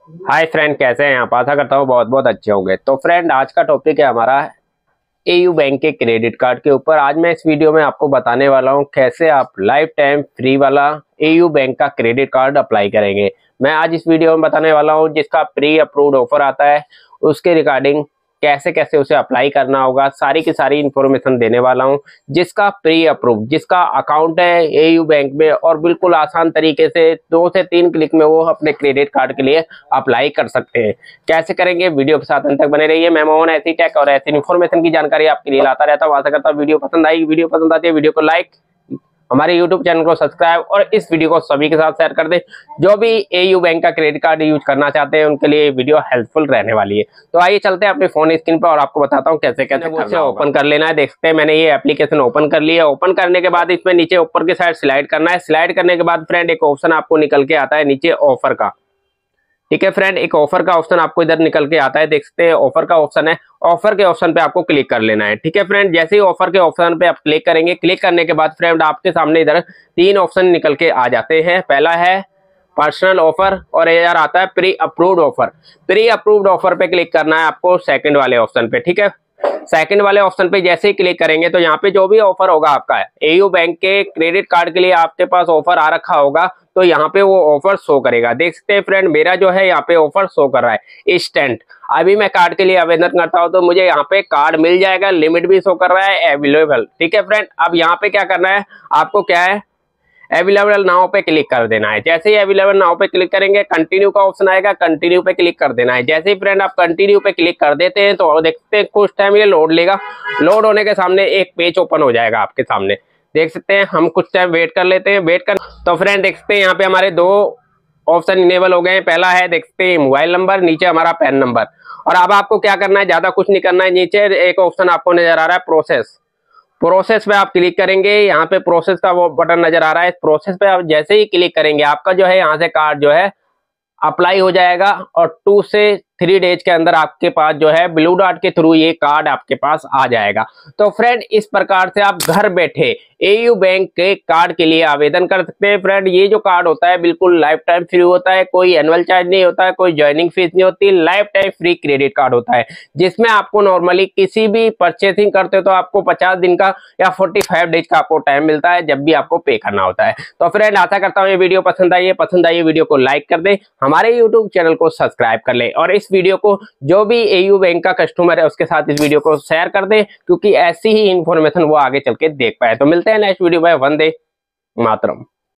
Hi friend, कैसे हैं आप? आशा करता हूँ बहुत बहुत अच्छे होंगे। तो फ्रेंड, आज का टॉपिक है हमारा एयू बैंक के क्रेडिट कार्ड के ऊपर। आज मैं इस वीडियो में आपको बताने वाला हूँ कैसे आप लाइफ टाइम फ्री वाला एयू बैंक का क्रेडिट कार्ड अप्लाई करेंगे। मैं आज इस वीडियो में बताने वाला हूँ जिसका प्री अप्रूव्ड ऑफर आता है, उसके रिगार्डिंग कैसे कैसे उसे अप्लाई करना होगा, सारी की सारी इंफॉर्मेशन देने वाला हूँ। जिसका प्री अप्रूव, जिसका अकाउंट है एयू बैंक में, और बिल्कुल आसान तरीके से 2 से 3 क्लिक में वो अपने क्रेडिट कार्ड के लिए अप्लाई कर सकते हैं। कैसे करेंगे, वीडियो के साथ अंत तक बने रहिए। मैं मोहन ऐसी टेक और ऐसी इन्फॉर्मेशन की जानकारी आपके लिए लाता रहता हूँ। आशा करता हूँ वीडियो पसंद आएगी। वीडियो पसंद आती है वीडियो को लाइक, हमारे YouTube चैनल को सब्सक्राइब और इस वीडियो को सभी के साथ शेयर कर दें। जो भी एयू बैंक का क्रेडिट कार्ड यूज करना चाहते हैं उनके लिए वीडियो हेल्पफुल रहने वाली है। तो आइए चलते हैं अपने फोन स्क्रीन पर और आपको बताता हूं कैसे कैसे उसे ओपन कर लेना है। देख सकते हैं मैंने ये एप्लीकेशन ओपन कर लिया है। ओपन करने के बाद इसमें नीचे ऊपर की साइड स्लाइड करना है। स्लाइड करने के बाद फ्रेंड एक ऑप्शन आपको निकल के आता है नीचे ऑफर का। ठीक है फ्रेंड, एक ऑफर का ऑप्शन आपको इधर निकल के आता है। देख सकते हैं ऑफर का ऑप्शन है। ऑफर के ऑप्शन पे आपको क्लिक कर लेना है। ठीक है फ्रेंड, जैसे ही ऑफर के ऑप्शन पे आप क्लिक करेंगे, क्लिक करने के बाद फ्रेंड आपके सामने इधर 3 ऑप्शन निकल के आ जाते हैं। पहला है पर्सनल ऑफर और यार आता है pre approved offer. Pre approved offer पे क्लिक करना है आपको सेकंड वाले ऑप्शन पे। ठीक है, सेकंड वाले ऑप्शन पे जैसे ही क्लिक करेंगे तो यहाँ पे जो भी ऑफर होगा आपका एयू बैंक के क्रेडिट कार्ड के लिए आपके पास ऑफर आ रखा होगा, तो यहाँ पे वो ऑफर शो करेगा। देख सकते हैं फ्रेंड, मेरा जो है यहाँ पे ऑफर शो कर रहा है इंस्टेंट। अभी मैं कार्ड के लिए आवेदन करता हूँ तो मुझे यहाँ पे कार्ड मिल जाएगा। लिमिट भी शो कर रहा है अवेलेबल। ठीक है फ्रेंड, अब यहाँ पे क्या करना है आपको, क्या है अवेलेबल नाउ पे क्लिक कर देना है। जैसे ही अवेलेबल नाउ पे क्लिक करेंगे कंटिन्यू का ऑप्शन आएगा, कंटिन्यू पे क्लिक कर देना है। जैसे ही फ्रेंड आप कंटिन्यू पे क्लिक कर देते हैं तो देखते हैं कुछ टाइम ये लोड लेगा। लोड होने के सामने एक पेज ओपन हो जाएगा आपके सामने। देख सकते हैं, हम कुछ टाइम वेट कर लेते हैं। वेट कर तो फ्रेंड देख सकते हैं यहाँ पे हमारे 2 ऑप्शन इनेबल हो गए हैं। पहला है देख सकते हैं मोबाइल नंबर, नीचे हमारा पैन नंबर। और अब आपको क्या करना है, ज्यादा कुछ नहीं करना है। नीचे एक ऑप्शन आपको नजर आ रहा है प्रोसेस। प्रोसेस पे आप क्लिक करेंगे, यहाँ पे प्रोसेस का वो बटन नजर आ रहा है। प्रोसेस पे आप जैसे ही क्लिक करेंगे आपका जो है यहाँ से कार्ड जो है अप्लाई हो जाएगा और 2 से 3 डेज के अंदर आपके पास जो है ब्लू डॉट के थ्रू ये कार्ड आपके पास आ जाएगा। तो फ्रेंड इस प्रकार से आप घर बैठे एयू बैंक के कार्ड के लिए आवेदन कर सकते हैं। फ्रेंड ये जो कार्ड होता है बिल्कुल लाइफ टाइम फ्री होता है, कोई एनुअल चार्ज नहीं होता है, कोई ज्वाइनिंग फीस नहीं होती। Life time free credit card होता है जिसमें आपको नॉर्मली किसी भी परचेसिंग करते हो तो आपको 50 दिन का या 45 डेज का आपको टाइम मिलता है जब भी आपको पे करना होता है। तो फ्रेंड आशा करता हूँ ये वीडियो पसंद आई है। वीडियो को लाइक कर दे, हमारे यूट्यूब चैनल को सब्सक्राइब कर ले और इस वीडियो को जो भी एयू बैंक का कस्टमर है उसके साथ इस वीडियो को शेयर कर दे, क्योंकि ऐसी ही इंफॉर्मेशन वो आगे चल के देख पाए। तो मिलते हैं नेक्स्ट वीडियो में। वंदे मातरम।